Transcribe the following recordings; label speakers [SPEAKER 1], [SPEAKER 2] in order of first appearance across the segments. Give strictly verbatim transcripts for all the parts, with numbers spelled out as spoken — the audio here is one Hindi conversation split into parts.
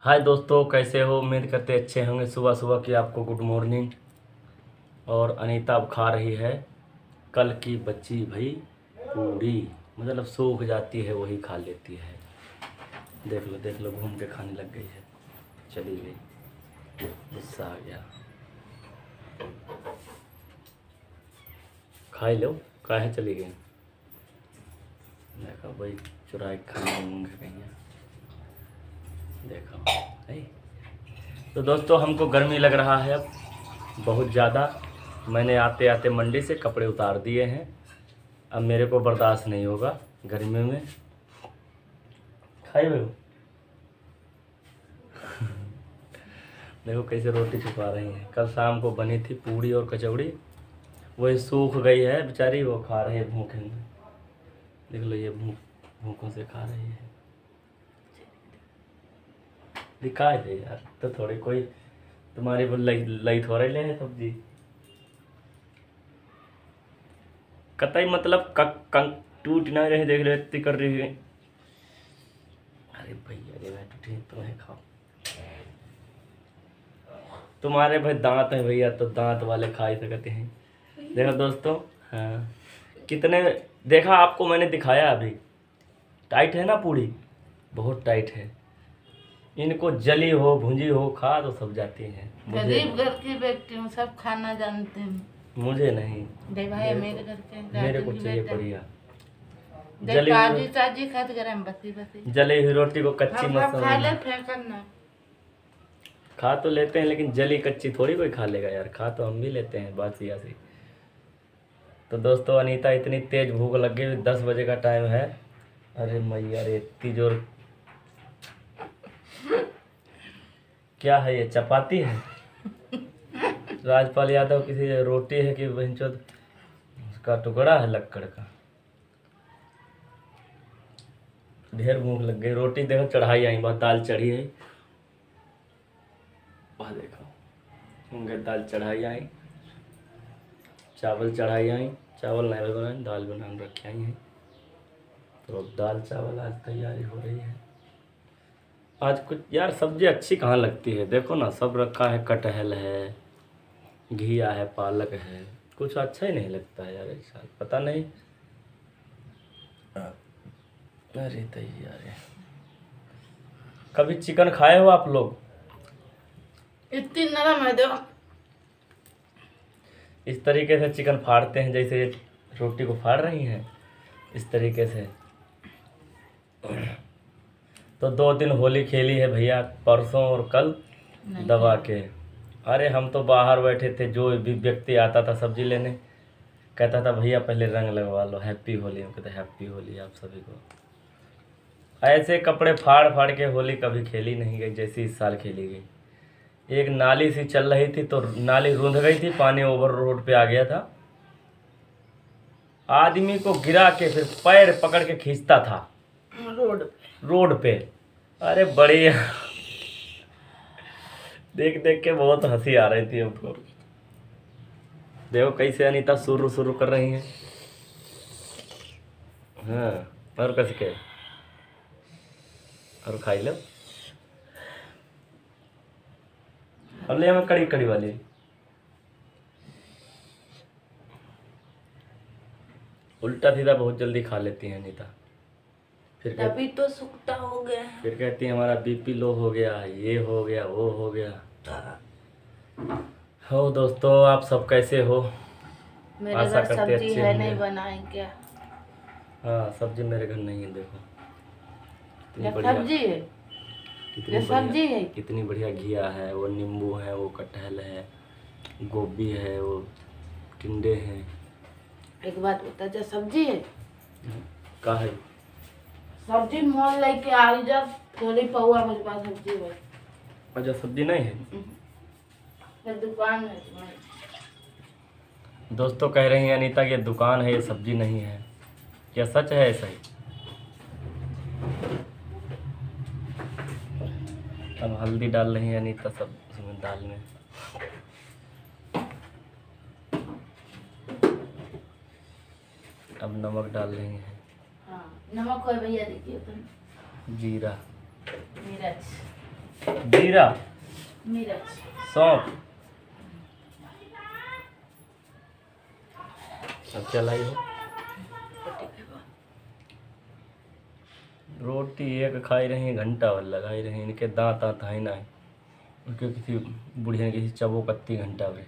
[SPEAKER 1] हाय दोस्तों, कैसे हो? उम्मीद करते अच्छे होंगे। सुबह सुबह की आपको गुड मॉर्निंग। और अनीता अब खा रही है कल की बची भाई पूड़ी, मतलब सूख जाती है वही खा लेती है। देख लो देख लो, घूम के खाने लग गई है, चली गई, गुस्सा आ गया। खा ही लो, काहे चली गई? देखो भाई, चुरा के खाने मूंग गई है, देखो है। तो दोस्तों, हमको गर्मी लग रहा है अब बहुत ज़्यादा। मैंने आते आते मंडी से कपड़े उतार दिए हैं, अब मेरे को बर्दाश्त नहीं होगा गर्मी में। खाई हो देखो कैसे रोटी छुपा रही हैं। कल शाम को बनी थी पूड़ी और कचौड़ी, वही सूख गई है बेचारी, वो खा रही है भूखे में। देख लो, ये भूख भूखों से खा रही है। दिखाई दे यार, तो थोड़ी कोई तुम्हारी वो लई लई थोड़े ले है सब्जी। कतई मतलब कक कंक टूट ना रहे, देख रहे इतनी कर रही है। अरे भैया रे भाई, ठीक तुम्हें खाओ, तुम्हारे भाई दांत है भैया, तो दांत वाले खा ही सकते हैं। देखो दोस्तों, हाँ कितने, देखा आपको मैंने दिखाया अभी, टाइट है ना पूड़ी, बहुत टाइट है। इनको जली हो भुंजी हो खा तो सब जाती हैं।
[SPEAKER 2] गरीब घर की बेटी हूँ, सब खाना जानते हैं।
[SPEAKER 1] मुझे नहीं,
[SPEAKER 2] दे भाई मेरे घर के
[SPEAKER 1] मेरे को चाहिए बढ़िया
[SPEAKER 2] जली ताजी ताजी खाते गरम बसी बसी
[SPEAKER 1] जली हुई रोटी को कच्ची मत
[SPEAKER 2] खा ले, फेंकना।
[SPEAKER 1] खा तो लेते हैं, लेकिन जली कच्ची थोड़ी कोई खा लेगा यार, खा तो हम भी लेते हैं बासी ऐसी। तो दोस्तों, अनीता इतनी तेज भूख लग गई, दस बजे का टाइम है। अरे मैया रे, इतनी जोर, क्या है ये, चपाती है? राजपाल यादव किसी रोटी है कि बहनचोद उसका टुकड़ा है लक्कड़ का। ढेर भूख लग गई। रोटी देखो चढ़ाई आई, बहुत दाल चढ़ी है, वह देखो मूंगे दाल चढ़ाई आई, चावल चढ़ाई आई, चावल नहीं बनाए, दाल बना रखी आई है। तो अब दाल चावल आज तैयारी हो रही है। आज कुछ यार सब्जी अच्छी कहाँ लगती है, देखो ना, सब रखा है, कटहल है, घिया है, पालक है, कुछ अच्छा ही नहीं लगता है यार इस साल, पता नहीं। अरे तैयार है। कभी चिकन खाए हो आप लोग?
[SPEAKER 2] इतनी नरम है देखो।
[SPEAKER 1] इस तरीके से चिकन फाड़ते हैं, जैसे ये रोटी को फाड़ रही हैं, इस तरीके से। तो दो दिन होली खेली है भैया, परसों और कल दबा के। अरे हम तो बाहर बैठे थे, जो भी व्यक्ति आता था सब्जी लेने कहता था भैया पहले रंग लगवा लो, हैप्पी होली। हम कहते हैप्पी होली आप सभी को। ऐसे कपड़े फाड़ फाड़ के होली कभी खेली नहीं गई जैसी इस साल खेली गई। एक नाली सी चल रही थी, तो नाली रूंध गई थी, पानी ओवर रोड पे आ गया था, आदमी को गिरा के फिर पैर पकड़ के खींचता था रोड रोड पे। अरे बढ़िया, देख देख के बहुत हंसी आ रही थी हमको। देखो कैसे अनीता सुरु सुरु कर रही हैं। हाँ, और कैसे के और खाई लो। अब ले हमें कड़ी कड़ी वाली। उल्टा सीधा बहुत जल्दी खा लेती हैं अनीता, फिर
[SPEAKER 2] अभी तो सुखता हो गया है।
[SPEAKER 1] फिर कहती है हमारा बीपी लो हो गया, ये हो गया, वो हो गया। हो दोस्तों, आप सब कैसे हो?
[SPEAKER 2] मेरे
[SPEAKER 1] आशा
[SPEAKER 2] घर
[SPEAKER 1] करते
[SPEAKER 2] सब्जी
[SPEAKER 1] अच्छे
[SPEAKER 2] है,
[SPEAKER 1] होंगे।
[SPEAKER 2] नहीं बनाए क्या?
[SPEAKER 1] हाँ, सब्जी मेरे घर नहीं है, देखो कितनी
[SPEAKER 2] ये
[SPEAKER 1] बढ़िया,
[SPEAKER 2] सब्जी है,
[SPEAKER 1] कितनी
[SPEAKER 2] ये सब्जी
[SPEAKER 1] बढ़िया,
[SPEAKER 2] है।
[SPEAKER 1] कितनी बढ़िया घिया है, वो नींबू है, वो कटहल है, गोभी है, वो टिंडे हैं।
[SPEAKER 2] एक बात बता, जो सब्जी है
[SPEAKER 1] का है
[SPEAKER 2] सब्जी मोल लेके आ जा, थोड़ी पौआ बजवा सब्जी है।
[SPEAKER 1] अच्छा, सब्जी नहीं है?
[SPEAKER 2] ये दुकान है तुम्हारी।
[SPEAKER 1] दोस्तों कह रही हैं अनीता की दुकान है, ये सब्जी नहीं है, क्या सच है ऐसा ही? अब हल्दी डाल रही है अनीता सब उसमें दाल में। अब नमक डाल रही है,
[SPEAKER 2] हाँ, नमक और भैया देखिए तुम,
[SPEAKER 1] जीरा,
[SPEAKER 2] मिर्च,
[SPEAKER 1] जीरा,
[SPEAKER 2] मिर्च,
[SPEAKER 1] सौंफ। अब क्या लाई हो? रोटी एक खाई रही घंटा भर लगाई रही, इनके दांत दांत है ना उनके किसी बुढ़िया ने किसी चबो कत्ती घंटा भर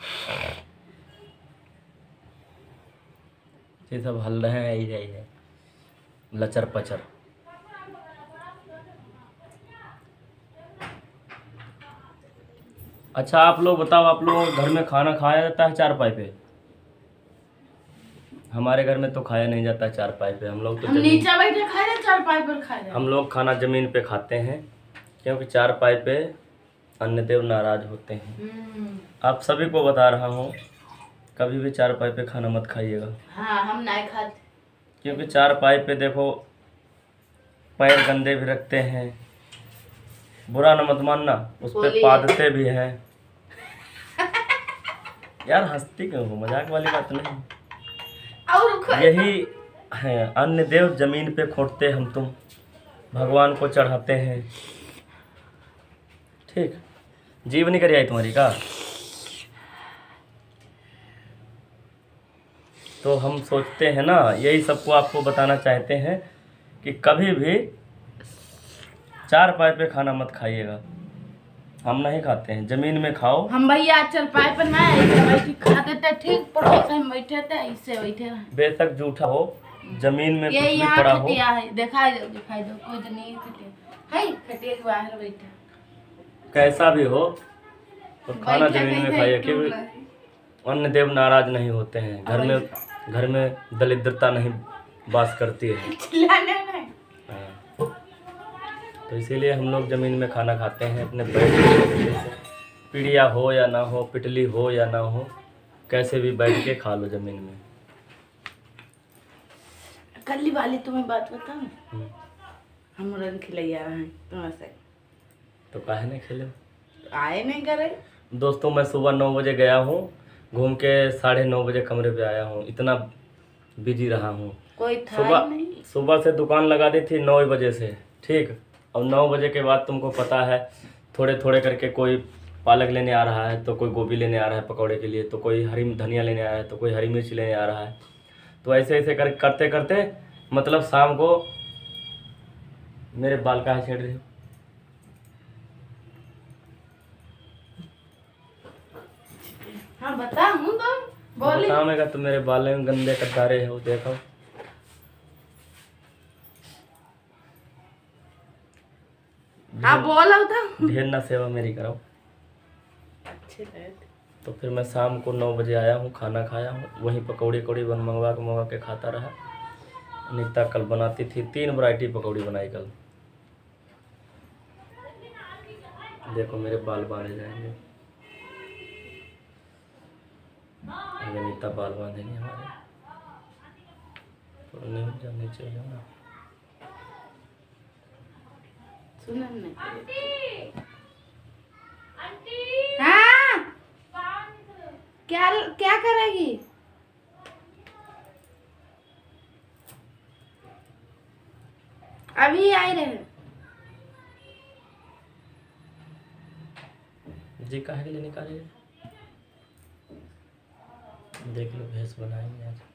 [SPEAKER 1] ये सब हल रहे हैं ही रही है लचर पचर। अच्छा आप लोग बताओ, आप लोग घर में खाना खाया जाता है चारपाई पे? हमारे घर में तो खाया नहीं जाता चारपाई पे। हम लोग तो
[SPEAKER 2] हम
[SPEAKER 1] जमीन
[SPEAKER 2] नीचे बैठे खाए रहे, चारपाई पर खाए रहे।
[SPEAKER 1] हम लोग खाना जमीन पे खाते हैं, क्योंकि चारपाई पे अन्य देव नाराज होते हैं।
[SPEAKER 2] हम्म,
[SPEAKER 1] आप सभी को बता रहा हूँ, कभी भी चारपाई पे खाना मत खाइएगा,
[SPEAKER 2] हाँ हम नहीं खाते।
[SPEAKER 1] क्योंकि चारपाई पे देखो पैर गंदे भी रखते हैं, बुरा न मत मानना, उस पे
[SPEAKER 2] बोलिए।
[SPEAKER 1] पादते भी हैं। यार हंसती क्यों हो, मजाक वाली बात नहीं।
[SPEAKER 2] और खा-
[SPEAKER 1] यही है, अन्य देव जमीन पे खोटते हम तुम, भगवान को चढ़ाते हैं। ठीक, जीव नहीं करी आई तुम्हारी का? तो हम सोचते हैं ना, यही सबको आपको बताना चाहते हैं कि कभी भी चारपाई पे खाना मत खाइएगा। हम नहीं खाते हैं, जमीन में खाओ।
[SPEAKER 2] हम भैया चारपाई पर ना ऐसे बैठी खाते थे, ठीक पड़ोस में बैठे थे, ऐसे बैठे रहे।
[SPEAKER 1] बेशक जूठा हो, जमीन में
[SPEAKER 2] ये
[SPEAKER 1] कुछ भी
[SPEAKER 2] यहाँ
[SPEAKER 1] पड़ा हो।
[SPEAKER 2] खटिया है, दिखाई दो दिखाई दो, कोई तो नहीं खटिया है, खटिया के बाहर बैठे।
[SPEAKER 1] कैसा भी हो तो खाना
[SPEAKER 2] बैठे
[SPEAKER 1] जमीन में
[SPEAKER 2] कैसे
[SPEAKER 1] खाइए,
[SPEAKER 2] टूट
[SPEAKER 1] क्योंकि
[SPEAKER 2] रहे।
[SPEAKER 1] अन्य देव नाराज नहीं होते हैं। घर में घर में दरिद्रता नहीं वास करती है।
[SPEAKER 2] चिल्लाने नहीं।
[SPEAKER 1] हाँ। तो इसीलिए हम लोग ज़मीन में खाना खाते हैं, अपने बैठ के। पीढ़िया हो या ना हो, पिटली हो या ना हो, कैसे भी बैठ के खा लो ज़मीन में।
[SPEAKER 2] कल्ली वाली तुम्हें बात बताऊं,
[SPEAKER 1] हम्म,
[SPEAKER 2] हम रन खिलैया रहे हैं तुम्हें से,
[SPEAKER 1] तो काहे नहीं खेले?
[SPEAKER 2] आए नहीं करे।
[SPEAKER 1] दोस्तों मैं सुबह नौ बजे गया हूँ, घूम के साढ़े नौ बजे कमरे पे आया हूँ, इतना बिजी रहा हूँ।
[SPEAKER 2] कोई था
[SPEAKER 1] सुबह
[SPEAKER 2] ही नहीं।
[SPEAKER 1] सुबह से दुकान लगा दी थी नौ बजे से, ठीक। और नौ बजे के बाद तुमको पता है थोड़े थोड़े करके कोई पालक लेने आ रहा है, तो कोई गोभी लेने आ रहा है पकौड़े के लिए, तो कोई हरी धनिया लेने आया है, तो कोई हरी मिर्च लेने आ रहा है। तो ऐसे ऐसे कर करते करते मतलब शाम को मेरे बाल का छेड़ रही हो।
[SPEAKER 2] हाँ बता हूँ तो बोली।
[SPEAKER 1] बताओगा तो मेरे बाल में गंदे कटारे हो, देखो।
[SPEAKER 2] हाँ बोला था।
[SPEAKER 1] ढेर ना सेवा मेरी कराओ।
[SPEAKER 2] अच्छे लगे थे।
[SPEAKER 1] तो फिर मैं शाम को नौ बजे आया हूँ, खाना खाया हूँ, वहीं पकौड़ी कौड़ी बन मंगवा के मंगवा के खाता रहा। अनीता कल बनाती थी, तीन वैरायटी पकौड़ी बनाई कल। देखो मेरे बाल बांधे जाएंगे, अब अनीता बाल बांधेंगे हमारे, तो नहीं जाने चाहिए ना।
[SPEAKER 2] सुना नहीं। हाँ क्या क्या करेगी? अभी आई रहे।
[SPEAKER 1] जी काहे के लिए निकाले? देख लो भैंस बनाएंगे आज।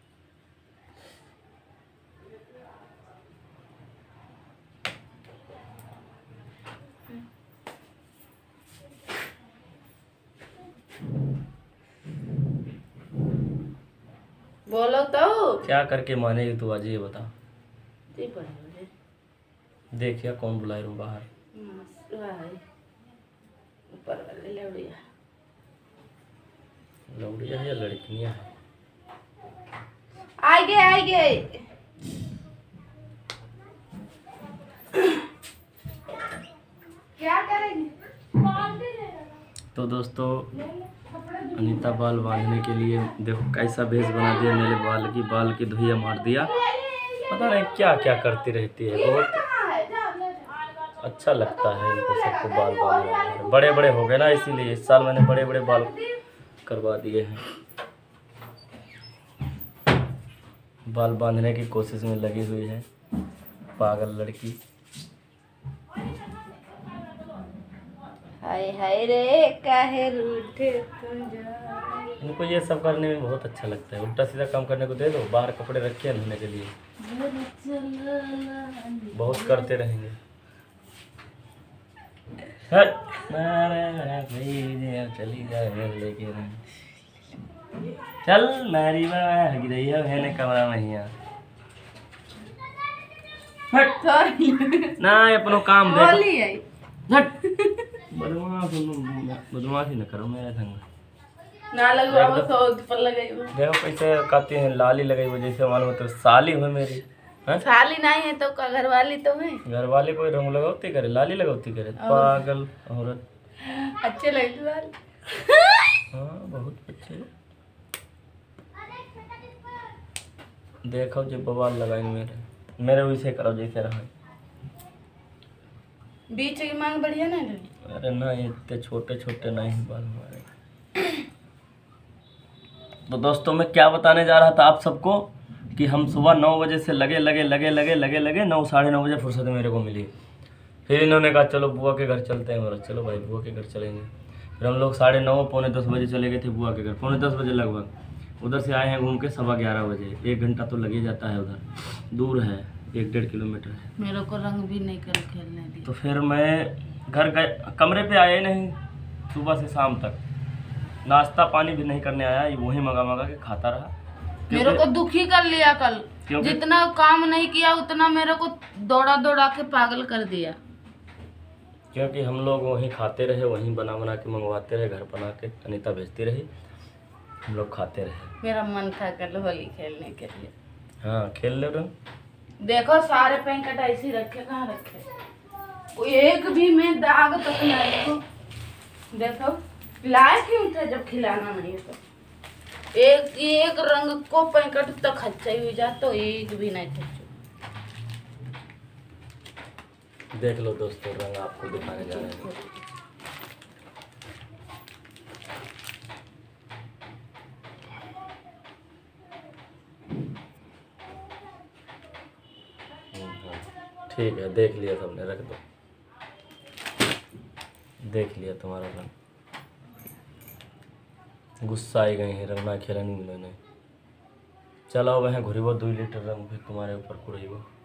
[SPEAKER 2] बोलो तो।
[SPEAKER 1] क्या करके मानेगी तू आज, ये बता।
[SPEAKER 2] जी बोलो।
[SPEAKER 1] देखिए कौन बुलाए रू बाहर।
[SPEAKER 2] ऊपर वाले लौड़िया।
[SPEAKER 1] लौड़िया है या लड़कियां है?
[SPEAKER 2] आगे आगे। क्या करेंगे?
[SPEAKER 1] तो दोस्तों अनीता बाल बांधने के लिए देखो कैसा भेष बना दिया मेरे बाल की, बाल की धुइया मार दिया। पता नहीं क्या क्या करती रहती है, बहुत अच्छा लगता है इनको सबको बाल बांधना। बड़े बड़े हो गए ना, इसीलिए इस साल मैंने बड़े बड़े बाल करवा दिए हैं। बाल बांधने की कोशिश में लगी हुई है पागल लड़की।
[SPEAKER 2] हाय हाय रे काहे रूठे तुम जान।
[SPEAKER 1] इनको ये सब करने में बहुत अच्छा लगता है। उल्टा सीधा काम करने को दे दो, बाहर कपड़े रखे हैं धोने के लिए, बहुत करते रहेंगे। हट, चली जाए लेके चल नारी हग रही है मैंने कमरा में ही हट ना अपनो काम देखो।
[SPEAKER 2] होली है
[SPEAKER 1] हट बदमाश बदमाशी न करो मेरे संग।
[SPEAKER 2] ना लगवा वो सौ पर लगाई वो।
[SPEAKER 1] देखो कैसे कहती हैं लाली लगाई वो, जैसे मालूम तो साली हुई मेरी। हाँ?
[SPEAKER 2] साली नहीं है तो का घरवाली तो है।
[SPEAKER 1] घर वाले कोई रंग लगाती करे, लाली लगाती करे, पागल औरत।
[SPEAKER 2] अच्छे लगते वाले।
[SPEAKER 1] हाँ बहुत अच्छे। देखो जो बवाल लगाएंगे मेरे मेरे वैसे करो जैसे रहा।
[SPEAKER 2] बीच की मांग बढ़िया ना लगी।
[SPEAKER 1] अरे ना इतने छोटे छोटे नहीं बाल हमारे। तो दोस्तों मैं क्या बताने जा रहा था आप सबको कि हम सुबह नौ बजे से लगे लगे लगे लगे लगे लगे नौ साढ़े नौ बजे फुर्सत मेरे को मिली। फिर इन्होंने कहा चलो बुआ के घर चलते हैं। बोला चलो भाई बुआ के घर चलेंगे। फिर हम लोग साढ़े नौ पौने दस बजे चले गए थे बुआ के घर, पौने दस बजे लगभग। उधर से आए हैं घूम के सवा ग्यारह बजे। एक घंटा तो लग ही जाता है, उधर दूर है, एक डेढ़ किलोमीटर है।
[SPEAKER 2] मेरे को रंग भी नहीं कर खेलने दी।
[SPEAKER 1] तो फिर मैं घर गए, कमरे पे आए नहीं सुबह से शाम तक। नाश्ता पानी भी नहीं करने आया, वही मंगा मंगा के खाता रहा।
[SPEAKER 2] मेरे को दुखी कर लिया कल।
[SPEAKER 1] क्योंकि-
[SPEAKER 2] जितना काम नहीं किया उतना मेरे को दौड़ा दौड़ा के पागल कर दिया।
[SPEAKER 1] क्योंकि हम लोग वहीं खाते रहे, वहीं बना बना के मंगवाते रहे, घर बना के अनीता भेजती रही, हम लोग खाते रहे।
[SPEAKER 2] मेरा मन था कल होली खेलने के लिए।
[SPEAKER 1] हाँ खेल ले रहे।
[SPEAKER 2] देखो सारे पैकेट ऐसे ही रखे, कहाँ रखे, कोई एक भी में दाग तक नहीं। देखो देखो लाए क्यों थे जब खिलाना नहीं है तो। एक एक रंग को पैकेट तक खच्चा हुई जा तो एक भी नहीं खच्चू।
[SPEAKER 1] देख लो दोस्तों रंग आपको दिखाने जा रहे हैं। ठीक है देख लिया सबने, रख दो। देख लिया तुम्हारा रंग, गुस्सा आई गई है, रंग ना खेला नहीं मिला नहीं। चलाओ वह घुरी वो दो लीटर रंग फिर तुम्हारे ऊपर कुड़ी वो।